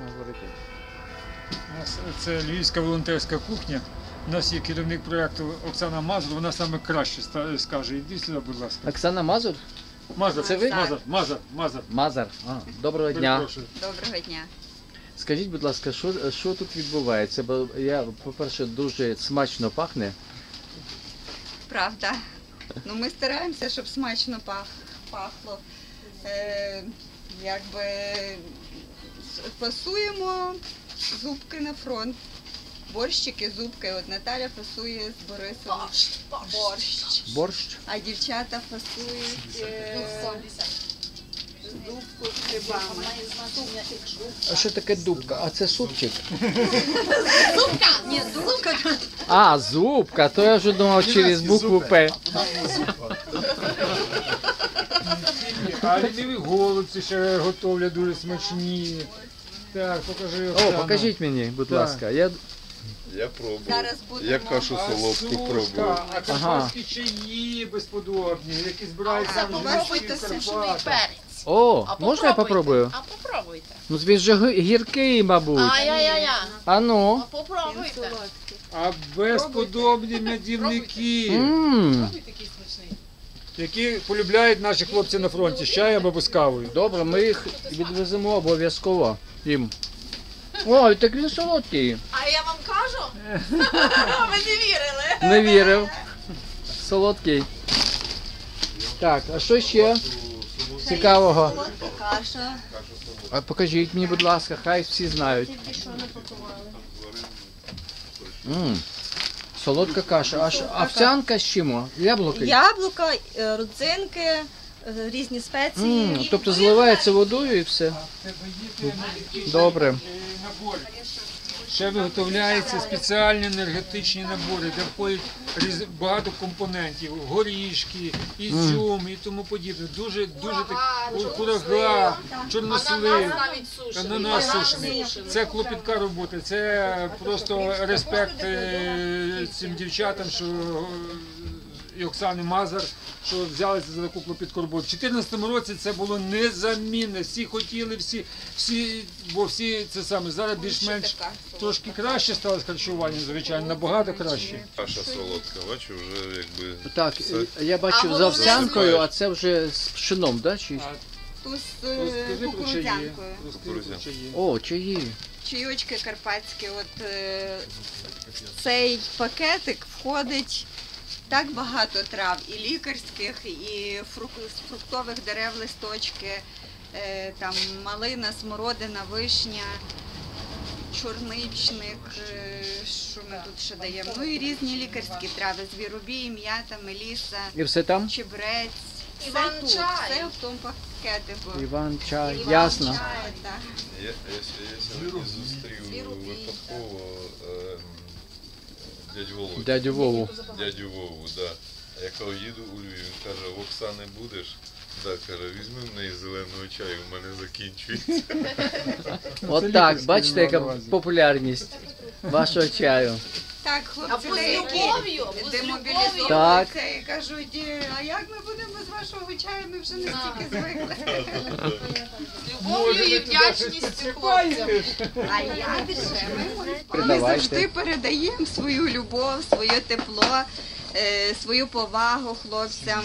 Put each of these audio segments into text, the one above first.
Це Львівська волонтерська кухня. У нас є керівник проєкту Оксана Мазур, вона саме краще скаже. Іди сюди, будь ласка. Оксана Мазур? Мазур, це ви? Мазур. Мазур. Доброго дня. Доброго дня. Скажіть, будь ласка, що тут відбувається? Бо по-перше, дуже смачно пахне. Правда. Ну, ми стараємося, щоб смачно пахло. Якби фасуємо зубки на фронт. Борщики, зубки. От Наталя фасує з Борисом борщ. А дівчата фасують зубку з грибами. А що таке дубка? А це супчик? Зубка! Ні, зубка. А, зубка, то я вже думав через букву П. А ліниві голубці ще готовлять дуже смачні. Так, покажи, Оксана. О, покажіть мені, будь ласка. Я пробував. Зараз будемо. Я кашу солодку пробував. А карпатські чаї безподобні, які збираються в Попробуйте сушений перець. О, можна я попробую? А попробуйте. Ну він же гіркий, мабуть. Ай-яй-яй. А ну. А попробуйте. А безподобні медівники, Пробуйте такий смачний. які полюбляють наші хлопці на фронті з чаєм або з кавою. Добре, ми їх відвеземо обов'язково їм. Ой, так він солодкий. А я вам кажу? Ви не вірили. Не вірив. Солодкий. Так, а що ще цікавого? Солодка каша. А покажіть мені, будь ласка, хай всі знають. Солодка каша. А овсянка з чим? Яблуки? Яблука, родзинки, різні спеції. Тобто зливається водою і все? Добре. Ще виготовляються спеціальні енергетичні набори, де входять багато компонентів, горішки, ізюм і тому подібне. Дуже такі курага, чорнослив, ананас сушений. Це клопітка робота, це просто респект цим дівчатам, що і Оксани Мазур, що взялися за таку клопітку роботу. У 2014 році це було незамінне. Всі хотіли, бо всі це саме. Зараз більш-менш трошки краще стало харчування, звичайно, набагато краще. Каша солодка, бачу, вже якби... Так, я бачив з овсянкою, а це вже з пшеном, так? Тут з кукурудзянкою. О, чаї. Чайочки карпатські. От в цей пакетик входить так багато трав, і лікарських, і з фруктових дерев листочки, там малина, смородина, вишня, чорничник, що ми тут ще даємо. Ну і різні лікарські трави, звіробій, м'ята, меліса, І все там? чебрець. Все Іван тут, чай. все в тому пакетику. Іван чай, Іван ясно. чай, так. Я сьогодні зустрів випадково Дядю Вову. Дядю Вову, да. А я коли їду у Львів, він каже, в Оксани будеш? Да, каже, візьми в неї зеленого чаю, в мене закінчується. От так, бачите, яка популярність вашого чаю. Так, А хлопці, бо з деякі любов'ю, демобілізовуються і кажуть, а як ми будемо без вашого чаю, ми вже настільки звикли. з любов'ю і вдячністю хлопцям. А як же? Ми Передавайте. завжди передаємо свою любов, своє тепло, свою повагу хлопцям.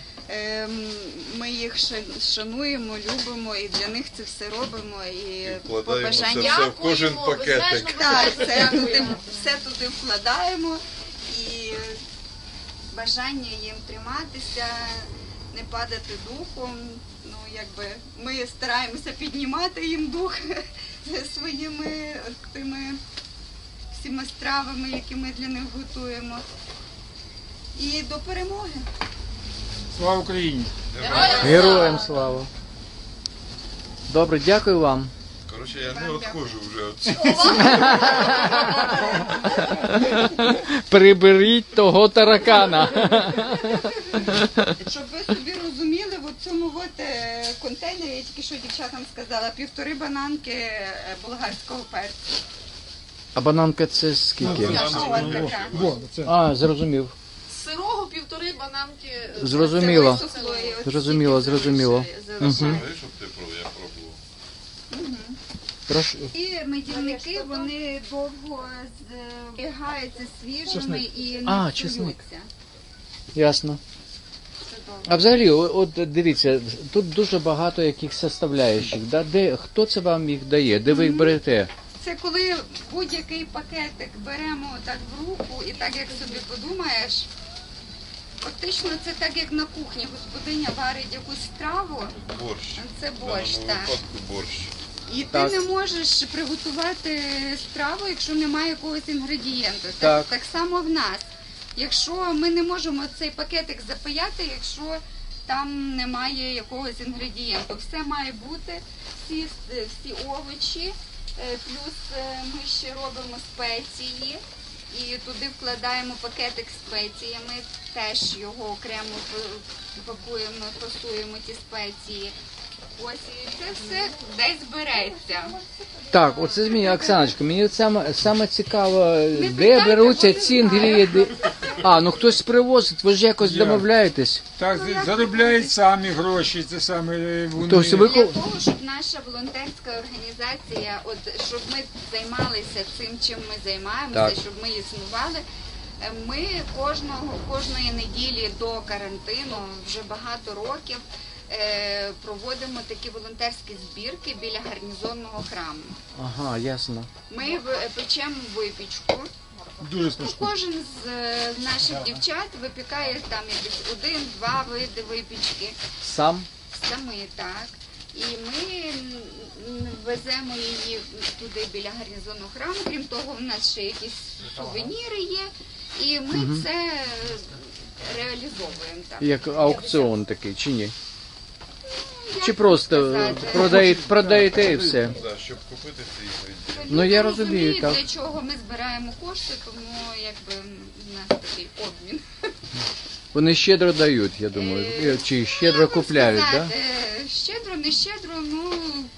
Ми їх шануємо, любимо і для них це все робимо. І Вкладаємо це побажання. все в кожен пакетик. Так, все туди вкладаємо і бажання їм триматися, не падати духом. Ну, якби ми стараємося піднімати їм дух своїми тими всіма стравами, які ми для них готуємо. І до перемоги. Слава Україні! Героям слава. Добре, дякую вам. Коротше, я не відходжу вже від цього. Приберіть того таракана. Щоб ви собі розуміли, в цьому контейнері, я тільки що дівчатам сказала, 1,5 бананки болгарського перцю. А бананка це скільки? Ось така. А, зрозумів. З сирого 1,5 бананки. Зрозуміло. Це висохлої, ось Зрозуміло, стільки зрозуміло. залишається. Знаєш, щоб ти я пробував? Прошу. І медівники, вони довго зберігаються свіжими і не А, чесник. псуються. Ясно. Це добре. А взагалі, от дивіться, тут дуже багато яких составляючих. Да? Хто це вам їх дає? Де ви їх берете? Це коли будь-який пакетик беремо так в руку і так як собі подумаєш, фактично це так як на кухні господиня варить якусь страву, Борщ. це В борщ, даному так. випадку борщ. І Так. ти не можеш приготувати страву, якщо немає якогось інгредієнту. Так. Так само в нас. Якщо ми не можемо цей пакетик запаяти, якщо там немає якогось інгредієнту. Все має бути, всі овочі, плюс ми ще робимо спеції і туди вкладаємо пакетик з спеціями, теж його окремо пакуємо, фасуємо ті спеції. Ось і це все десь береться. Так, оце мені, Оксаночка, мені саме цікаво, де питайте, беруться бо не ці інгредієнти. А, ну хтось привозить, ви ж якось Я. домовляєтесь. Так, заробляють самі гроші, це саме вони. Тобто ви Для того, щоб наша волонтерська організація, щоб ми займалися цим, чим ми займаємося, Так. щоб ми існували, ми кожної неділі до карантину вже багато років проводимо такі волонтерські збірки біля гарнізонного храму. Ага, ясно. Ми печемо випічку. Дуже смішно. Кожен з наших дівчат випікає там якісь 1-2 види випічки. Сам? Саме так. І ми веземо її туди біля гарнізонного храму. Крім того, у нас ще якісь сувеніри є. І ми це реалізовуємо там. Як аукціон такий, чи ні? Як Чи просто сказати? продаєте і все? Да, щоб купити ці інгредієнти. Ну, я Люди розумію, розуміють, так. для чого ми збираємо кошти, тому якби у нас такий обмін. Вони щедро дають, я думаю. Чи щедро купляють, так? Сказати, щедро, не щедро, ну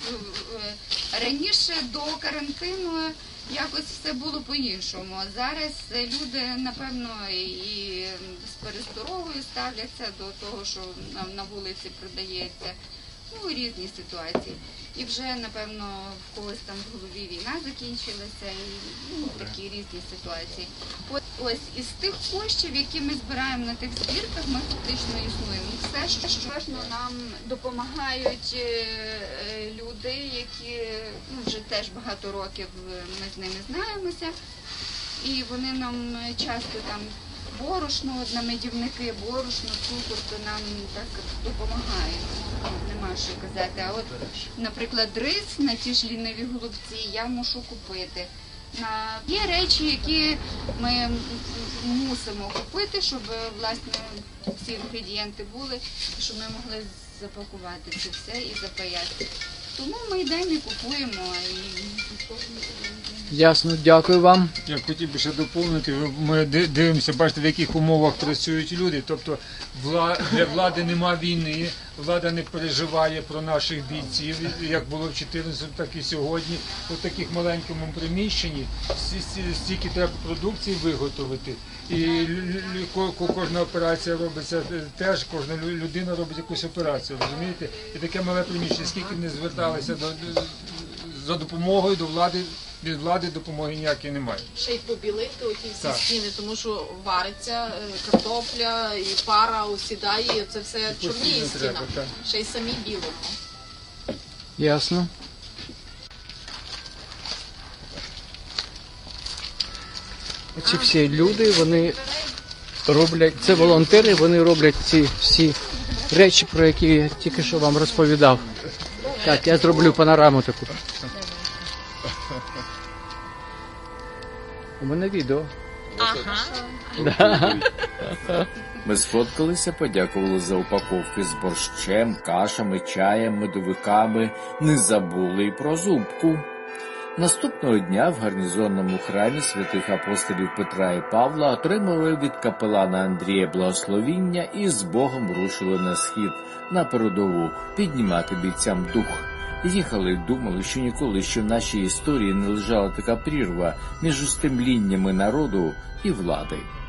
раніше до карантину якось все було по-іншому. Зараз люди, напевно, і з пересторогою ставляться до того, що на вулиці продається. Ну, різні ситуації. І вже, напевно, в когось там в голові війна закінчилася, і такі різні ситуації. Ось із тих коштів, які ми збираємо на тих збірках, ми фактично існуємо. Все, що важно, нам допомагають люди, які вже теж багато років ми з ними знаємося. І вони нам часто там борошно, на медівники, борошно, цукор, то нам так допомагають. Нема що казати. А от, наприклад, рис на ті ж ліниві голубці я мушу купити. Є речі, які ми мусимо купити, щоб, власне, всі інгредієнти були, щоб ми могли запакувати це все і запаяти. Тому ми йдемо і купуємо. Ясно, дякую вам. Я хотів би ще доповнити, ми дивимося, бачите, в яких умовах працюють люди. Тобто для влади нема війни, влада не переживає про наших бійців, як було в 14, так і сьогодні. У таких маленькому приміщенні стільки треба продукції виготовити. І кожна операція робиться теж, кожна людина робить якусь операцію, розумієте? І таке мале приміщення, скільки не зверталися за допомогою до влади, від влади допомоги ніякої немає. Ще й побілити оті всі Так. стіни, тому що вариться картопля і пара осідає, і це все чорніє Постійно стіна. треба, так. Ще й самі білимо. Ясно. Ці всі люди, вони роблять, це волонтери, вони роблять ці всі речі, про які я тільки що вам розповідав. Так, я зроблю панораму таку. У мене відео. Ми сфоткалися, подякували за упаковки з борщем, кашами, чаєм, медовиками, не забули й про зубку. Наступного дня в гарнізонному храмі святих апостолів Петра і Павла отримали від капелана Андрія благословіння і з Богом рушили на схід, на передову, піднімати бійцям дух. Їхали й думали, що ніколи ще в нашій історії не лежала така прірва між устремліннями народу і влади.